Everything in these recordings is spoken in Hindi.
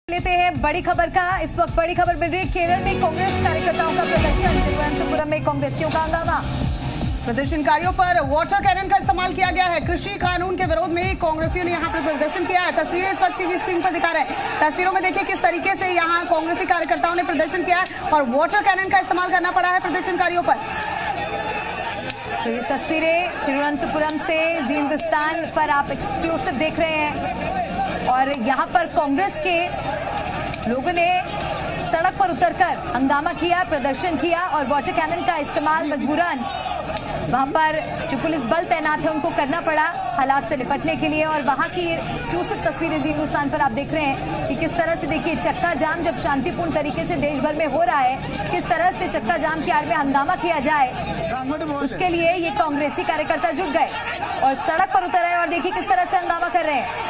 लेते हैं बड़ी खबर का। इस वक्त बड़ी खबर मिल रही है, केरल में कांग्रेस कार्यकर्ताओं का प्रदर्शन, तिरुवनंतपुरम में कांग्रेसियों का हंगामा। प्रदर्शनकारियों पर वाटर कैनन का इस्तेमाल किया गया है। कृषि कानून के विरोध में कांग्रेसियों ने यहाँ पर प्रदर्शन किया है। तस्वीरें इस वक्त टीवी स्क्रीन पर दिखा रहे हैं। तस्वीरों में देखिए किस तरीके से यहाँ कांग्रेसी कार्यकर्ताओं ने प्रदर्शन किया है और वाटर कैनन का इस्तेमाल करना पड़ा है प्रदर्शनकारियों पर। तो ये तस्वीरें तिरुवनंतपुरम से जी हिंदुस्तान पर आप एक्सक्लूसिव देख रहे हैं और यहाँ पर कांग्रेस के लोगों ने सड़क पर उतरकर हंगामा किया, प्रदर्शन किया और वाटर कैनन का इस्तेमाल मजबूरन वहां पर जो पुलिस बल तैनात है उनको करना पड़ा हालात से निपटने के लिए। और वहां की एक्सक्लूसिव तस्वीरें जी हिंदुस्तान पर आप देख रहे हैं कि किस तरह से देखिए चक्का जाम जब शांतिपूर्ण तरीके से देश भर में हो रहा है, किस तरह से चक्का जाम की आड़ में हंगामा किया जाए, उसके लिए ये कांग्रेसी कार्यकर्ता जुट गए और सड़क पर उतर आए और देखिए किस तरह से हंगामा कर रहे हैं।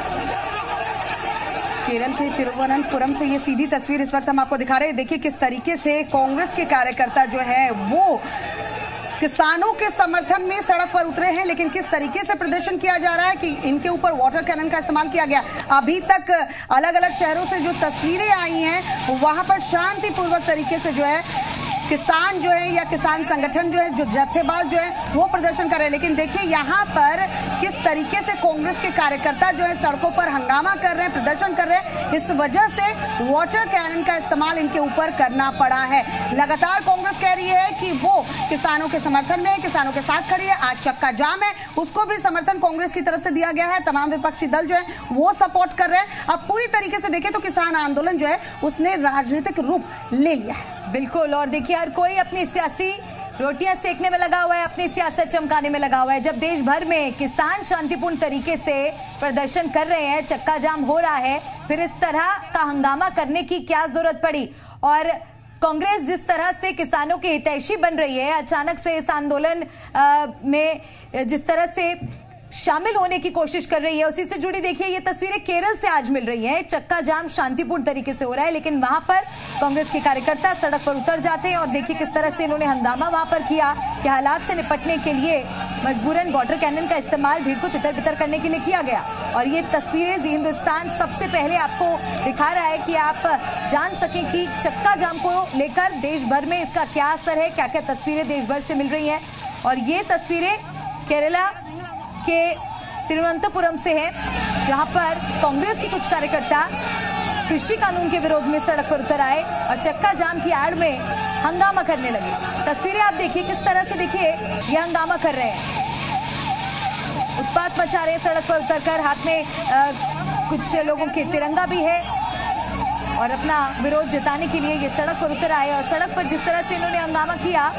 केरल के तिरुवनंतपुरम से ये सीधी तस्वीर इस वक्त हम आपको दिखा रहे हैं। देखिए किस तरीके से कांग्रेस के कार्यकर्ता जो है वो किसानों के समर्थन में सड़क पर उतरे हैं, लेकिन किस तरीके से प्रदर्शन किया जा रहा है कि इनके ऊपर वाटर कैनन का इस्तेमाल किया गया। अभी तक अलग अलग शहरों से जो तस्वीरें आई हैं वहां पर शांतिपूर्वक तरीके से जो है किसान जो है या किसान संगठन जो है, जो जत्थेबाज जो है वो प्रदर्शन कर रहे हैं। लेकिन देखिए यहाँ पर किस तरीके से कांग्रेस के कार्यकर्ता जो है सड़कों पर हंगामा कर रहे हैं, प्रदर्शन कर रहे हैं। इस वजह से वाटर कैनन का इस्तेमाल इनके ऊपर करना पड़ा है। लगातार कांग्रेस कह रही है कि वो किसानों के समर्थन में है, किसानों के साथ खड़ी है। आज चक्का जाम है, उसको भी समर्थन कांग्रेस की तरफ से दिया गया है। तमाम विपक्षी दल जो है वो सपोर्ट कर रहे हैं। अब पूरी तरीके से देखें तो किसान आंदोलन जो है उसने राजनीतिक रूप ले लिया है। बिल्कुल, और देखिए हर कोई अपनी सियासी रोटियां सेकने में लगा हुआ है, अपनी सियासत चमकाने में लगा हुआ है। जब देश भर में किसान शांतिपूर्ण तरीके से प्रदर्शन कर रहे हैं, चक्का जाम हो रहा है, फिर इस तरह का हंगामा करने की क्या जरूरत पड़ी। और कांग्रेस जिस तरह से किसानों के हितैषी बन रही है, अचानक से इस आंदोलन में जिस तरह से शामिल होने की कोशिश कर रही है, उसी से जुड़ी देखिए ये तस्वीरें केरल से आज मिल रही हैं। चक्का जाम शांतिपूर्ण तरीके से हो रहा है, लेकिन वहां पर कांग्रेस के कार्यकर्ता सड़क पर उतर जाते हैं और देखिए किस तरह से इन्होंने हंगामा वहां पर किया कि हालात से निपटने के लिए मजबूरन वाटर कैनन का इस्तेमाल भीड़ को तितर बितर करने के लिए किया गया। और ये तस्वीरें जी हिंदुस्तान सबसे पहले आपको दिखा रहा है कि आप जान सकें कि चक्का जाम को लेकर देश भर में इसका क्या असर है, क्या क्या तस्वीरें देश भर से मिल रही हैं। और ये तस्वीरें केरला के तिरुवनंतपुरम से है, जहां पर कांग्रेस के कुछ कार्यकर्ता कृषि कानून के विरोध में सड़क पर उतर आए और चक्का जाम की आड़ में हंगामा करने लगे। तस्वीरें आप देखिए किस तरह से देखिए ये हंगामा कर रहे हैं, उत्पात मचा रहे हैं सड़क पर उतरकर। हाथ में कुछ लोगों के तिरंगा भी है और अपना विरोध जताने के लिए ये सड़क पर उतर आए। और सड़क पर जिस तरह से इन्होंने हंगामा किया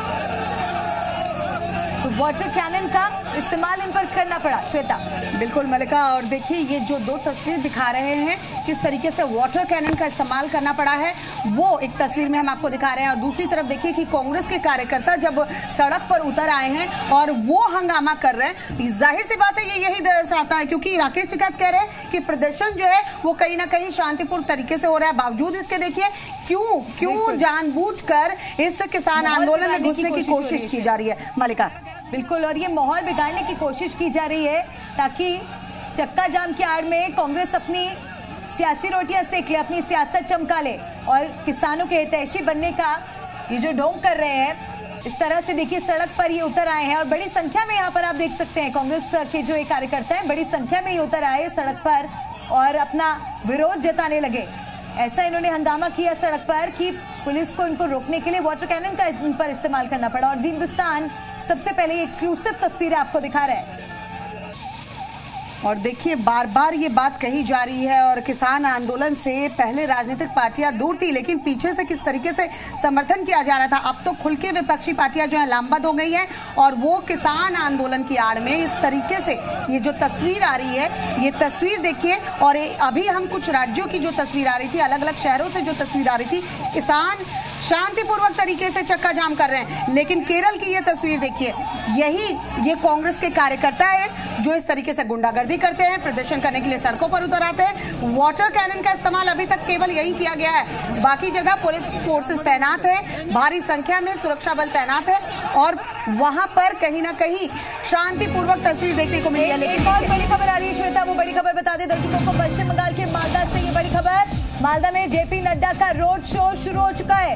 तो वाटर कैनन का इस्तेमाल इन पर करना पड़ा। श्वेता। बिल्कुल मलिका, और देखिए ये जो दो तस्वीर दिखा रहे हैं किस तरीके से वाटर कैनन का इस्तेमाल करना पड़ा है, वो एक तस्वीर में हम आपको दिखा रहे हैं। और दूसरी तरफ देखिए कि कांग्रेस के कार्यकर्ता जब सड़क पर उतर आए हैं और वो हंगामा कर रहे हैं, जाहिर सी बात है ये यही दर्शाता है, क्योंकि राकेश टिकैत कह रहे हैं कि प्रदर्शन जो है वो कहीं ना कहीं शांतिपूर्ण तरीके से हो रहा है। बावजूद इसके देखिए क्यों जानबूझकर इस किसान आंदोलन में घुसने की कोशिश की जा रही है। मलिका। बिल्कुल, और ये माहौल बिगाड़ने की कोशिश की जा रही है ताकि चक्का जाम की आड़ में कांग्रेस अपनी सियासी रोटियां सेक ले, अपनी सियासत चमका ले और किसानों के हितैषी बनने का ये जो ढोंग कर रहे हैं, इस तरह से देखिए सड़क पर ये उतर आए हैं। और बड़ी संख्या में यहाँ पर आप देख सकते हैं कांग्रेस के जो ये कार्यकर्ता हैं, बड़ी संख्या में ये उतर आए सड़क पर और अपना विरोध जताने लगे। ऐसा इन्होंने हंगामा किया सड़क पर कि पुलिस को इनको रोकने के लिए वाटर कैनन का इन पर इस्तेमाल करना पड़ा। और जी हिंदुस्तान सबसे पहले ये एक्सक्लूसिव तस्वीरें आपको दिखा रहा है। और देखिए बार बार ये बात कही जा रही है और किसान आंदोलन से पहले राजनीतिक पार्टियां दूर थी, लेकिन पीछे से किस तरीके से समर्थन किया जा रहा था। अब तो खुल के विपक्षी पार्टियां जो है लामबंद हो गई हैं और वो किसान आंदोलन की आड़ में इस तरीके से ये जो तस्वीर आ रही है, ये तस्वीर देखिए। और अभी हम कुछ राज्यों की जो तस्वीर आ रही थी, अलग अलग शहरों से जो तस्वीर आ रही थी, किसान शांतिपूर्वक तरीके से चक्का जाम कर रहे हैं। लेकिन केरल की ये तस्वीर देखिए, ये कांग्रेस के कार्यकर्ता है जो इस तरीके से गुंडागर्दी करते हैं, प्रदर्शन करने के लिए सड़कों पर उतर आते हैं। वाटर कैनन का इस्तेमाल अभी तक केवल यही किया गया है, बाकी जगह पुलिस फोर्सेस तैनात है, भारी संख्या में सुरक्षा बल तैनात है और वहां पर कहीं ना कहीं शांतिपूर्वक तस्वीर देखने को मिली है। लेकिन बहुत बड़ी खबर आ रही है श्वेता, वो बड़ी खबर बता दें दर्शकों को। पश्चिम बंगाल के मालदा से ये बड़ी खबर, मालदा में जेपी नड्डा का रोड शो शुरू हो चुका है।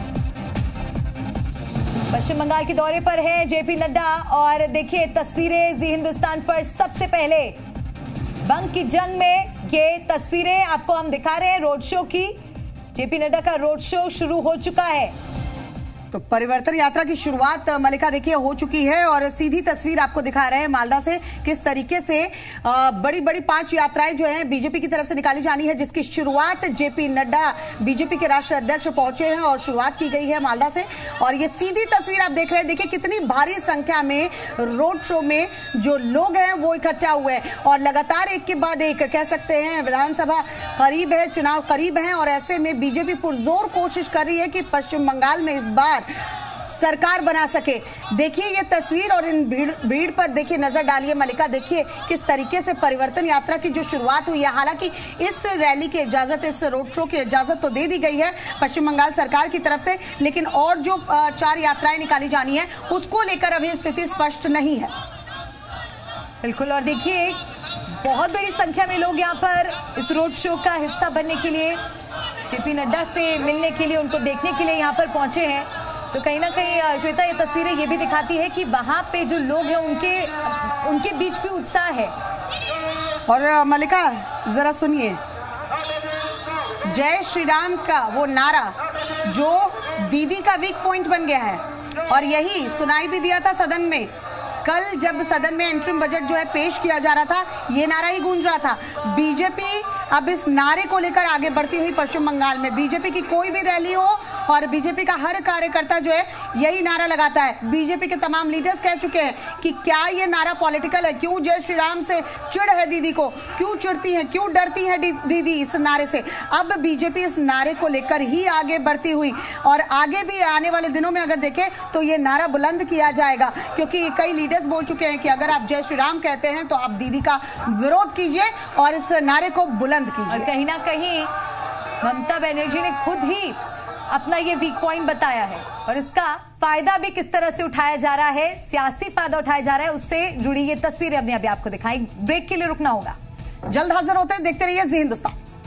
पश्चिम बंगाल के दौरे पर है जेपी नड्डा और देखिए तस्वीरें जी हिंदुस्तान पर सबसे पहले बंक की जंग में ये तस्वीरें आपको हम दिखा रहे हैं रोड शो की। जेपी नड्डा का रोड शो शुरू हो चुका है। तो परिवर्तन यात्रा की शुरुआत मलिका देखिए हो चुकी है और सीधी तस्वीर आपको दिखा रहे हैं मालदा से किस तरीके से बड़ी बड़ी 5 यात्राएं जो हैं बीजेपी की तरफ से निकाली जानी है, जिसकी शुरुआत जेपी नड्डा बीजेपी के राष्ट्रीय अध्यक्ष पहुंचे हैं और शुरुआत की गई है मालदा से। और ये सीधी तस्वीर आप देख रहे हैं, देखिए कितनी भारी संख्या में रोड शो में जो लोग हैं वो इकट्ठा हुए हैं और लगातार एक के बाद एक कह सकते हैं विधानसभा करीब है, चुनाव करीब है और ऐसे में बीजेपी पुरजोर कोशिश कर रही है कि पश्चिम बंगाल में इस बार सरकार बना सके। देखिए ये तस्वीर और इन भीड़ पर देखिए नजर डालिए मलिका, देखिए किस तरीके से परिवर्तन यात्रा की जो शुरुआत हुई है। हालांकि इस रैली की इजाजत, इस रोड शो की इजाजत तो दे दी गई है पश्चिम बंगाल सरकार की तरफ से, लेकिन और जो 4 यात्राएं निकाली जानी है उसको लेकर अभी स्थिति स्पष्ट नहीं है। बिल्कुल, और देखिए बहुत बड़ी संख्या में लोग यहाँ पर इस रोड शो का हिस्सा बनने के लिए, जेपी नड्डा से मिलने के लिए, उनको देखने के लिए यहाँ पर पहुंचे हैं। तो कहीं ना कहीं श्वेता ये तस्वीरें ये भी दिखाती है कि वहां पे जो लोग हैं उनके बीच भी उत्साह है। और मलिका जरा सुनिए, जय श्री राम का वो नारा जो दीदी का वीक पॉइंट बन गया है और यही सुनाई भी दिया था सदन में। कल जब सदन में इंटरिम बजट जो है पेश किया जा रहा था, ये नारा ही गूंज रहा था। बीजेपी अब इस नारे को लेकर आगे बढ़ती हुई पश्चिम बंगाल में, बीजेपी की कोई भी रैली हो और बीजेपी का हर कार्यकर्ता जो है यही नारा लगाता है। बीजेपी के तमाम लीडर्स कह चुके हैं कि क्या ये नारा पॉलिटिकल है, क्यों जय श्री राम से चिढ़ है दीदी को, क्यों चिढ़ती है, क्यों डरती है दीदी इस नारे से। अब बीजेपी इस नारे को लेकर ही आगे बढ़ती हुई और आगे भी आने वाले दिनों में अगर देखें तो ये नारा बुलंद किया जाएगा, क्योंकि कई लीडर्स बोल चुके हैं कि अगर आप जय श्री राम कहते हैं तो आप दीदी का विरोध कीजिए और इस नारे को बुलंद कीजिए। और कहीं ना कहीं ममता बनर्जी ने खुद ही अपना ये वीक पॉइंट बताया है और इसका फायदा भी किस तरह से उठाया जा रहा है, सियासी फायदा उठाया जा रहा है, उससे जुड़ी ये तस्वीरें हमने अभी आपको दिखाई। ब्रेक के लिए रुकना होगा, जल्द हाजिर होते हैं, देखते रहिए जी हिंदुस्तान।